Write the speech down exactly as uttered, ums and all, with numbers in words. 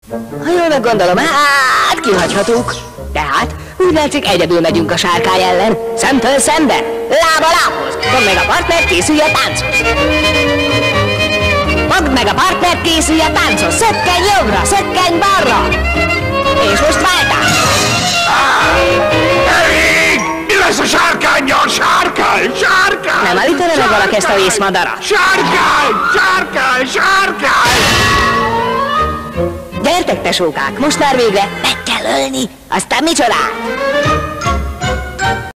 Ha jól meggondolom, hát kihagyhatunk. Tehát úgy látszik, egyedül megyünk a sárkány ellen. Szemtől szembe, lába lábhoz. Fogd meg a partnert, készülj a tánchoz. Fogd meg a partnert, készülj a tánchoz. Szökkenj jobbra, szökkenj balra. És most váltás. Elég! Mi lesz a sárkánnyal? Sárkány! Sárkány! Nem állítana meg valaki ezt a vészmadarat? Sárkány! Sárkány! Sárkány! Gyertek, tesókák, most már végre meg kell ölni. Aztán micsodát?